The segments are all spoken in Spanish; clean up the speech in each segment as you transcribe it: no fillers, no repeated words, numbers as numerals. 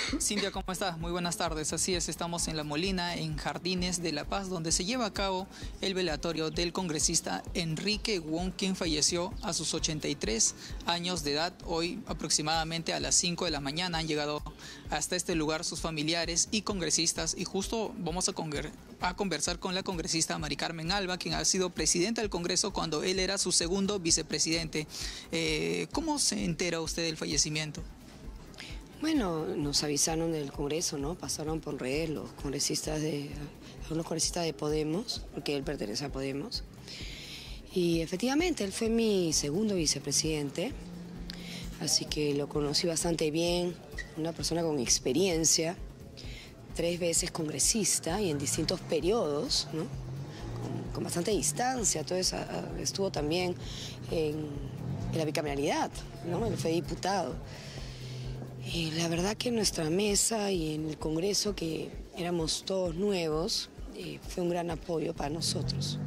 Cintia, ¿cómo estás? Muy buenas tardes. Así es, estamos en La Molina, en Jardines de la Paz, donde se lleva a cabo el velatorio del congresista Enrique Wong, quien falleció a sus 83 años de edad. Hoy, aproximadamente a las 5 de la mañana, han llegado hasta este lugar sus familiares y congresistas, y justo vamos a conversar con la congresista Mari Carmen Alba, quien ha sido presidenta del Congreso cuando él era su segundo vicepresidente. ¿Cómo se entera usted del fallecimiento? Bueno, nos avisaron del Congreso, ¿no? Pasaron por redes algunos congresistas de Podemos, porque él pertenece a Podemos. Y efectivamente, él fue mi segundo vicepresidente, así que lo conocí bastante bien, una persona con experiencia, 3 veces congresista y en distintos periodos, ¿no? Con bastante distancia. Entonces estuvo también en la bicameralidad, ¿no? Él fue diputado. Y la verdad que en nuestra mesa y en el Congreso, que éramos todos nuevos, fue un gran apoyo para nosotros.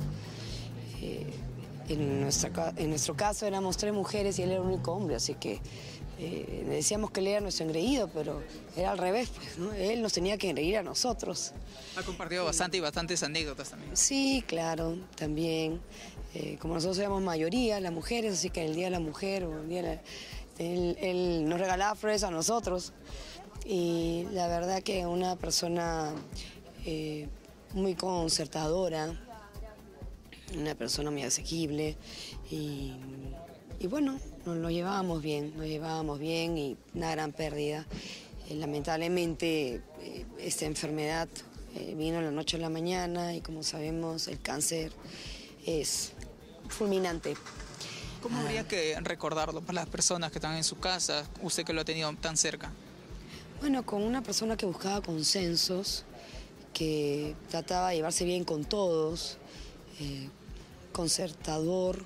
En nuestro caso éramos 3 mujeres y él era el único hombre, así que le decíamos que él era nuestro engreído, pero era al revés, pues, ¿no? Él nos tenía que engreír a nosotros. Ha compartido bastantes anécdotas también. Sí, claro, también. Como nosotros éramos mayoría, las mujeres, así que el Día de la Mujer o el Día de la... Él nos regalaba flores a nosotros y la verdad que una persona muy concertadora, una persona muy asequible y bueno, nos lo llevábamos bien y una gran pérdida. Lamentablemente esta enfermedad vino en la noche a la mañana y como sabemos el cáncer es fulminante. ¿Cómo habría que recordarlo para las personas que están en su casa, usted que lo ha tenido tan cerca? Bueno, con una persona que buscaba consensos, que trataba de llevarse bien con todos, concertador,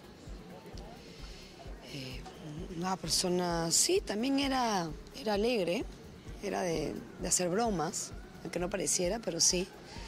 una persona, sí, también era alegre, era de hacer bromas, aunque no pareciera, pero sí.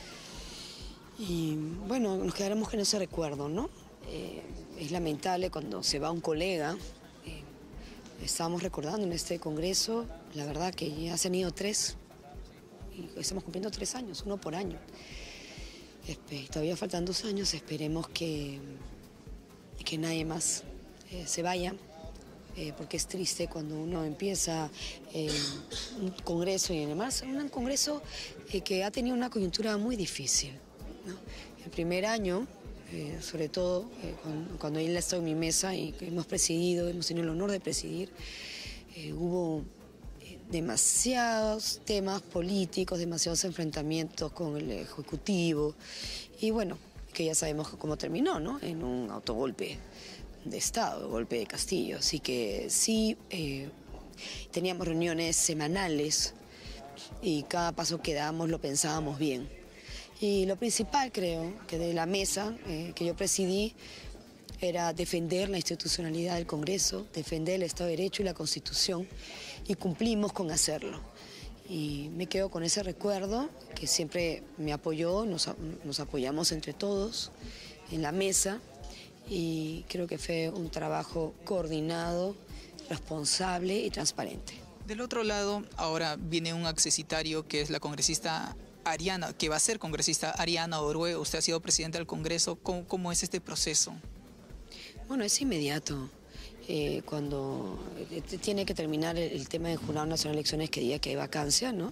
Y bueno, nos quedaremos con ese recuerdo, ¿no? Es lamentable cuando se va un colega. Estábamos recordando en este congreso, la verdad que ya se han ido 3, y estamos cumpliendo 3 años, 1 por año. Todavía faltan 2 años, esperemos que nadie más se vaya, porque es triste cuando uno empieza un congreso y además un congreso que ha tenido una coyuntura muy difícil, ¿no? El primer año, sobre todo cuando él está en mi mesa y hemos tenido el honor de presidir, hubo demasiados temas políticos, demasiados enfrentamientos con el Ejecutivo y bueno, que ya sabemos cómo terminó, ¿no? En un autogolpe de Estado, golpe de Castillo. Así que sí, teníamos reuniones semanales y cada paso que dábamos lo pensábamos bien. Y lo principal, creo, que de la mesa que yo presidí era defender la institucionalidad del Congreso, defender el Estado de Derecho y la Constitución, y cumplimos con hacerlo. Y me quedo con ese recuerdo, que siempre me apoyó, nos apoyamos entre todos en la mesa, y creo que fue un trabajo coordinado, responsable y transparente. Del otro lado, ahora viene un accesitario que es la congresista Ariana, que va a ser congresista Ariana Orue. Usted ha sido presidente del Congreso. ¿Cómo es este proceso? Bueno, es inmediato. Cuando tiene que terminar el tema del Jurado Nacional de Elecciones, que diga que hay vacancia, ¿no?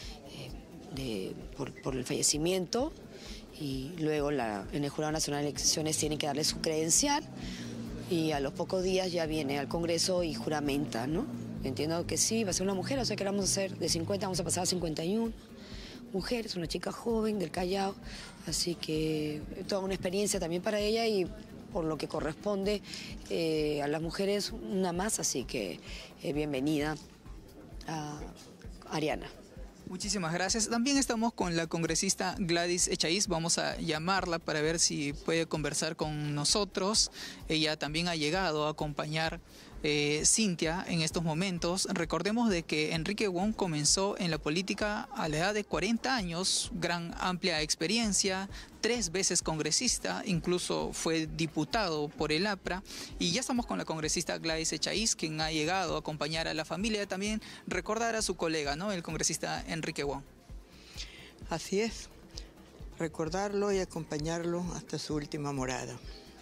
Por el fallecimiento, y luego en el Jurado Nacional de Elecciones tienen que darle su credencial y a los pocos días ya viene al Congreso y juramenta, ¿no? Entiendo que sí, va a ser una mujer, o sea que la vamos a hacer de 50, vamos a pasar a 51. Mujer, es una chica joven del Callao, así que toda una experiencia también para ella y por lo que corresponde a las mujeres una más, así que bienvenida a Ariana. Muchísimas gracias. También estamos con la congresista Gladys Echaíz. Vamos a llamarla para ver si puede conversar con nosotros. Ella también ha llegado a acompañar Cintia, en estos momentos, recordemos de que Enrique Wong comenzó en la política a la edad de 40 años, gran amplia experiencia, 3 veces congresista, incluso fue diputado por el APRA, y ya estamos con la congresista Gladys Echaíz, quien ha llegado a acompañar a la familia, también recordar a su colega, ¿no?, el congresista Enrique Wong. Así es, recordarlo y acompañarlo hasta su última morada.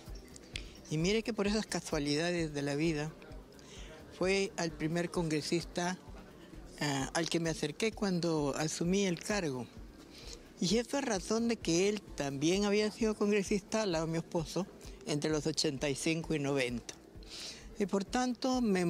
Y mire que por esas casualidades de la vida, fue al primer congresista al que me acerqué cuando asumí el cargo. Y eso es razón de que él también había sido congresista al lado de mi esposo entre los 85 y 90. Y por tanto me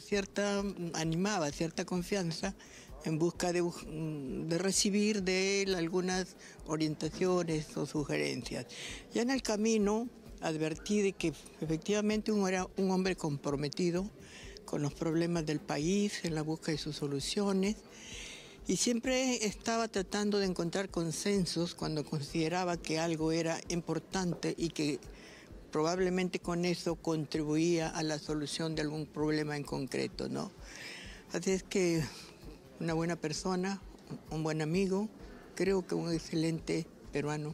animaba cierta confianza en busca de recibir de él algunas orientaciones o sugerencias. Ya en el camino advertí de que efectivamente era un hombre comprometido con los problemas del país, en la búsqueda de sus soluciones, y siempre estaba tratando de encontrar consensos cuando consideraba que algo era importante y que probablemente con eso contribuía a la solución de algún problema en concreto, ¿no? Así es que una buena persona, un buen amigo, creo que un excelente peruano,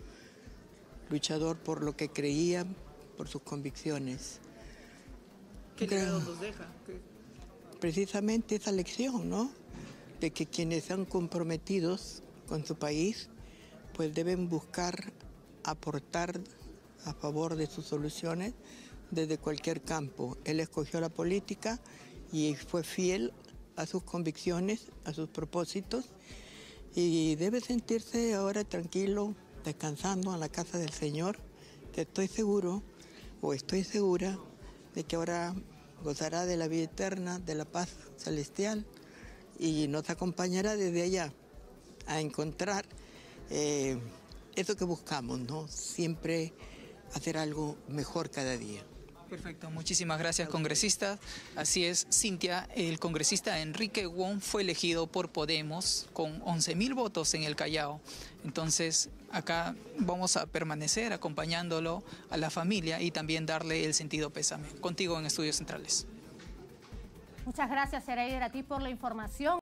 luchador por lo que creía, por sus convicciones. ¿Qué legado nos deja? Precisamente esa lección, ¿no?, de que quienes son comprometidos con su país, pues deben buscar aportar a favor de sus soluciones desde cualquier campo. Él escogió la política y fue fiel a sus convicciones, a sus propósitos, y debe sentirse ahora tranquilo, descansando en la casa del Señor, que estoy seguro, o estoy segura, de que ahora gozará de la vida eterna, de la paz celestial, y nos acompañará desde allá a encontrar eso que buscamos, ¿no? Siempre hacer algo mejor cada día. Perfecto, muchísimas gracias, congresista. Así es, Cintia, el congresista Enrique Wong fue elegido por Podemos con 11.000 votos en el Callao. Entonces, acá vamos a permanecer acompañándolo a la familia y también darle el sentido pésame. Contigo en Estudios Centrales. Muchas gracias, Ereider, a ti por la información.